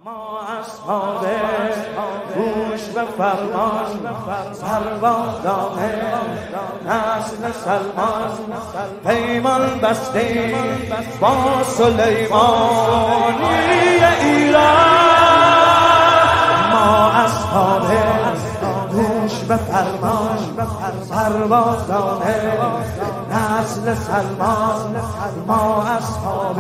ما اصحاب گوش به فرمان سربازان نسل سلمان پیمان بستیم با سلیمانی ایران. ما اصحاب گوش به فرمان سربازان نسل سلمان ما اصحاب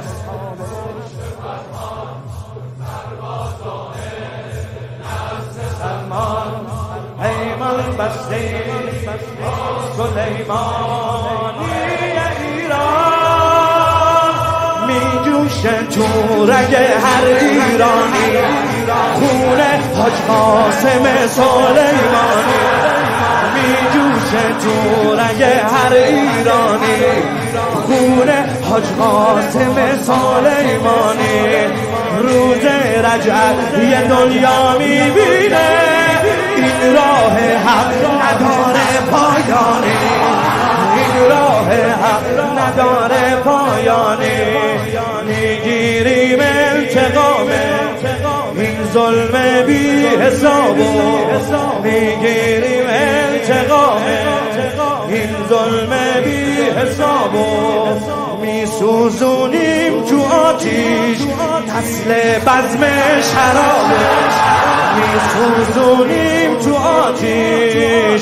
پیمان بستیم سلیمانی ایران. می جوشه تو رگ هر ایرانی خون حاج قاسم سلیمانی. می جوشه تو رگ هر ایرانی خون حاج قاسم سلیمانی. روز رجب یه دنیا میبینه این راه حق نداره پایانی. این راه حق نداره پایانی. میگیریم انتقام این ظلم بی حسابو. میگیریم انتقام این ظلم بی حسابو. میسوزونیم تو آتیش نسل بزم شرابو. میسوزونیم تو آتیش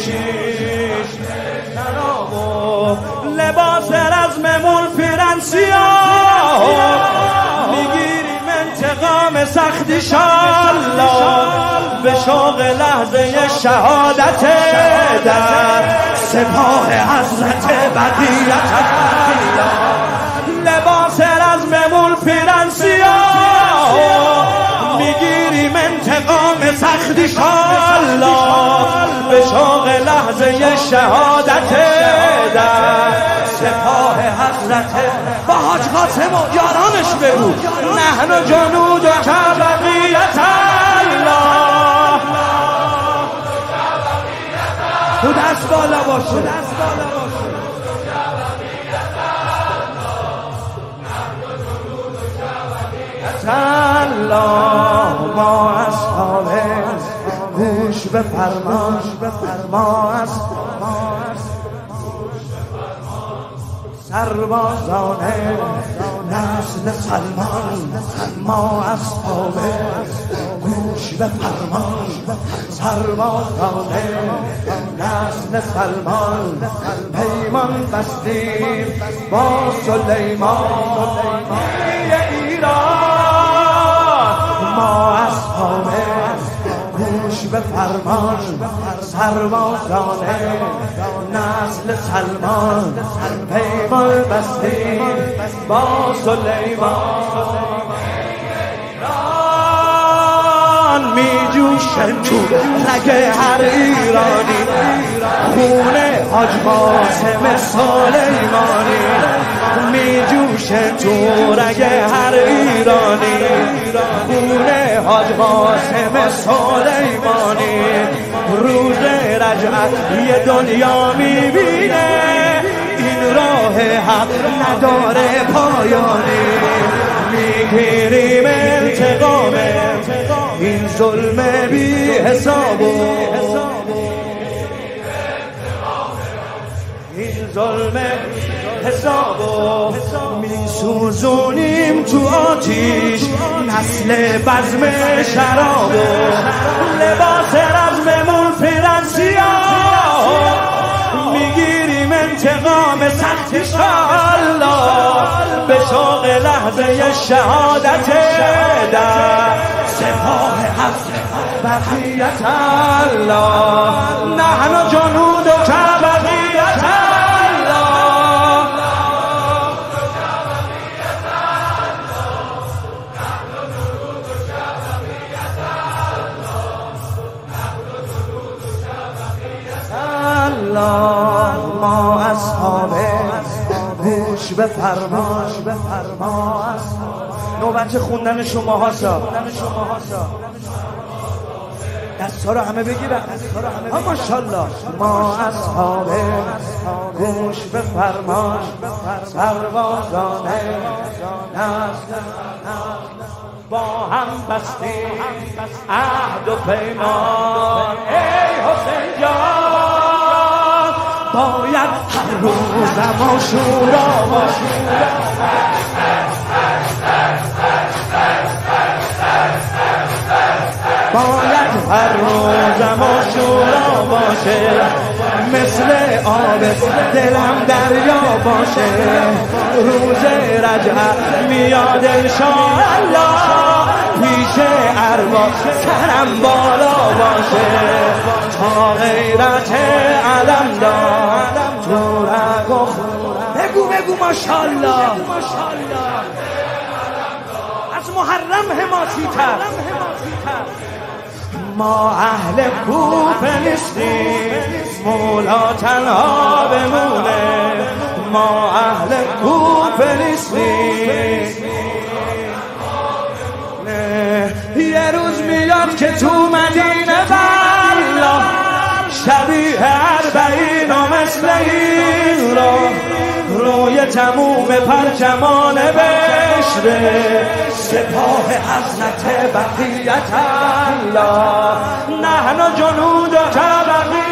شرابو. لباس رزممون پیرن سیاه میگیریم انتقام سخت انشالله. به شوق لحظه شهادت در سپاه حضرت بقیت الله. لباس رزممون پیرن سیاه میگیریم انتقام سخت انشالله. به شوق لحظه شهادت در سپاه حضرت با حاج قاسم و یارانش بگو نحن جنود و بقیت الله. تو دست بالا باشه. الله ما اصحاب گوش به فرمان ما سربازان نسل سلمان. ما اصحاب گوش به فرمان سربازان نسل سلمان پیمان بستیم با سلیمان ایران. ما اصحاب گوش به فرمان سربازان نسل سلمان پیمان بستیم با سلیمان ایران. می جوشه تو رگ هر ایرانی خون حاج قاسم سلیمانی. می جوشه تو رگ هر ایرانی خون حاج قاسم سلیمانی. روز رجب یه دنیا میبینه این راه حق نداره پایانی. میگیریم انتقام این ظلم بی حسابو. این ظلم حسابو. میسوزونیم تو آتیش نسل بزم شرابو. لباس رزممون پیرن سیاه میگیریم انتقام سخت انشالله. به شوق لحظه شهادت در سپاه حضرت بقیت الله. نحن جنود و بقیت الله. الله ما اصحاب گوش به فرمان نوبت خوندن شما هاسا. دست ها رو همه بگیرن. ماشاءالله. ما اصحاب گوش به فرمان سربازان نسل با هم بستیم عهد و پیمان. ای حسین جان باید هر روزم آشورا باشیم، باید هر روزم آشورا باشه، مثل آب دلم دریا باشه، روز رجب میاد انشاءالله، پیش ارواح سرم بالا باشه، تا غیرت علم دار تو رگ. بگو ماشاءالله، از محرم حماسی تر. ما اهل کوفه نیستیم مولا تنها بمونه، ما اهل کوفه نیستیم. یه روز میاد که تو مدینه بلا شبیه اربعین و مثل این را روی تموم پرچمان بشره، سپاه حضرت بقیت الله، نحن جنود بقیت